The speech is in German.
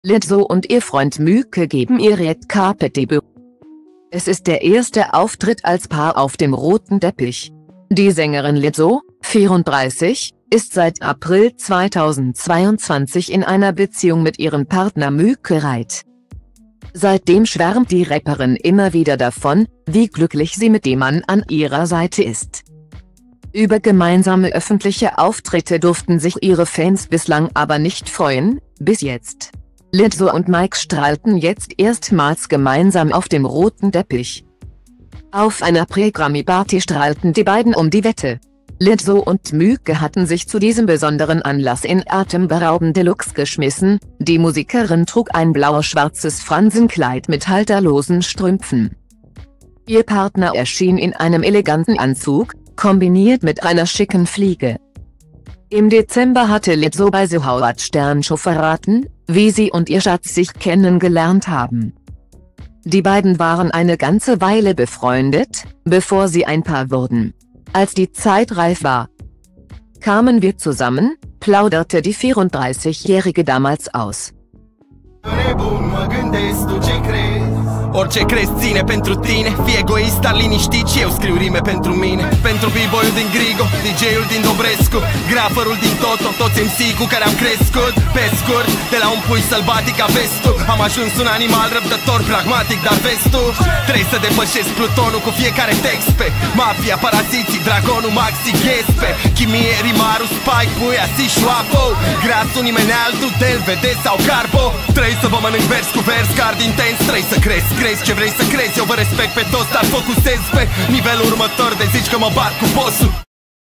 Lizzo und ihr Freund Myke geben ihr Red Carpet Debüt. Es ist der erste Auftritt als Paar auf dem roten Teppich. Die Sängerin Lizzo, 34, ist seit April 2022 in einer Beziehung mit ihrem Partner Myke Reit. Seitdem schwärmt die Rapperin immer wieder davon, wie glücklich sie mit dem Mann an ihrer Seite ist. Über gemeinsame öffentliche Auftritte durften sich ihre Fans bislang aber nicht freuen, bis jetzt. Lizzo und Myke strahlten jetzt erstmals gemeinsam auf dem roten Teppich. Auf einer Pre-Grammy-Party strahlten die beiden um die Wette. Lizzo und Myke hatten sich zu diesem besonderen Anlass in atemberaubende Looks geschmissen, die Musikerin trug ein blau-schwarzes Fransenkleid mit halterlosen Strümpfen. Ihr Partner erschien in einem eleganten Anzug, kombiniert mit einer schicken Fliege. Im Dezember hatte Lizzo bei The Howard Stern Show verraten, wie sie und ihr Schatz sich kennengelernt haben. Die beiden waren eine ganze Weile befreundet, bevor sie ein Paar wurden. Als die Zeit reif war, kamen wir zusammen, plauderte die 34-Jährige damals aus. Orice crezi ține pentru tine. Fii egoist, dar liniștit și eu scriu rime pentru mine. Pentru b-boyul din Grigo, DJ-ul din Dobrescu, graferul din Toto, toți MC cu care am crescut. Pe scurt, de la un pui sălbatic ca vestul, am ajuns un animal răbdător, pragmatic, dar vestul. Trebuie să depășesc plutonul cu fiecare text pe mafia, paraziții, dragonul, maxi, ghespe chimie, rimarul, spike, puia, si, șoapo. Grasul, nimeni altul, del, vede sau carbo. Trebuie să vă mănânc vers cu vers, card intens. Trebuie să crezi ce vrei să crezi. Eu vă respect pe toți, dar focusez pe nivelul următor. De zici că mă bat cu bossul.